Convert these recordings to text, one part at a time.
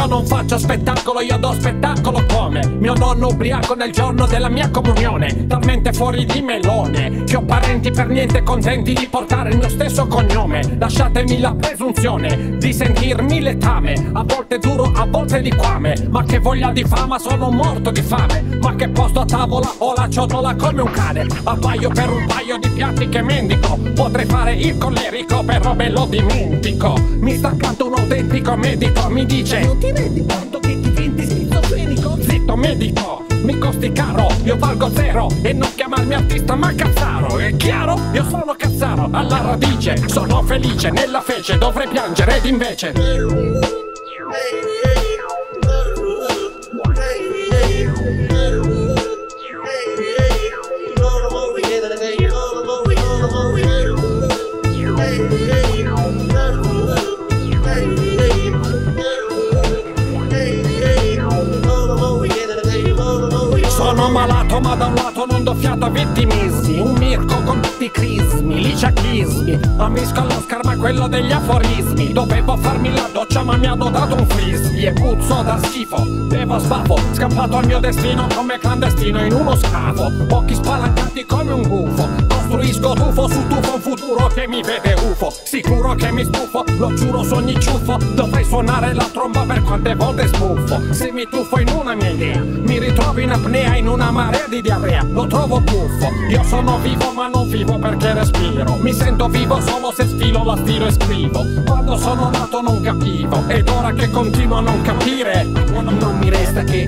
non faccio spettacolo, io do spettacolo come mio nonno ubriaco nel giorno della mia comunione, talmente fuori di melone che ho parenti per niente contenti di portare il mio stesso cognome. Lasciatemi la presunzione di sentirmi letame, a volte duro, a volte liquame, ma che voglia di fama, sono morto di fame. Ma che posto a tavola, ho la ciotola come un cane, abbaio per un paio di piatti che mendico. Potrei fare il collerico, però me lo dimentico. Mi sta accanto un autentico medico, mi dice: non ti rendi conto che diventi schizofrenico? Zitto medico, mi costi caro, io valgo zero. E non chiamarmi artista ma cazzaro, è chiaro? Io sono cazzaro alla radice, sono felice nella fece, dovrei piangere ed invece sono malato ma da un lato non do fiato a vittimismi, un mirco con tutti i crismi, liceachismi, amisco all'Oscar ma quello degli aforismi. Dovevo farmi la doccia ma mi hanno dato un frisbee e puzzo da schifo, bevo sbafo, scappato al mio destino come clandestino in uno scavo. Occhi spalancati come un gufo, costruisco tufo su tufo, un futuro che mi vede ufo. Sicuro che mi stufo, lo giuro su ogni ciuffo, dovrei suonare la tromba per quante volte sbuffo. Se mi tuffo in una mia idea, mi ritrovo in apnea in una marea di diarrea, lo trovo buffo. Io sono vivo ma non vivo perché respiro, mi sento vivo solo se sfilo la stilo e scrivo. Quando sono nato non capivo, ed ora che continuo a non capire non mi resta che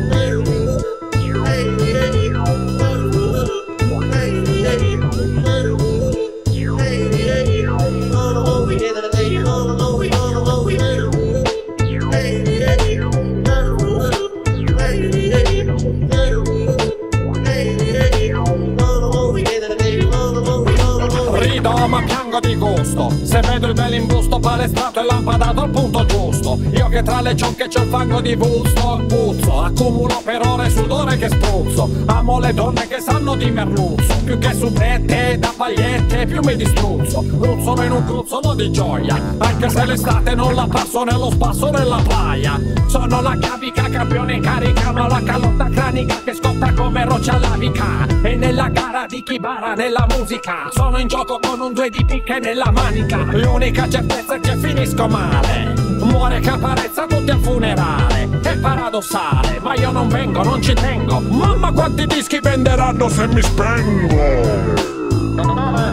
rido ma piango di gusto se vedo il bel imbusto palestrato e lampadato al punto giusto. Io che tra le ciocche c'ho il fango di busto, puzzo, accumulo per ore sudore che spruzzo. Amo le donne che sanno di merluzzo, più che subrette da pagliette più mi distruzzo. Ruzzolo in un gruzzolo di gioia, anche se l'estate non la passo nello spasso della playa. Sono la cavica, campione in carica, ma la calotta cranica che scotta come roccia lavica. E nella gara di chi bara nella musica sono in gioco con un 2 di picche nella manica. L'unica certezza è che finisco male, muore Caparezza tutti al funerale. È paradossale, ma io non vengo, non ci tengo. Mamma quanti dischi venderanno se mi spengo.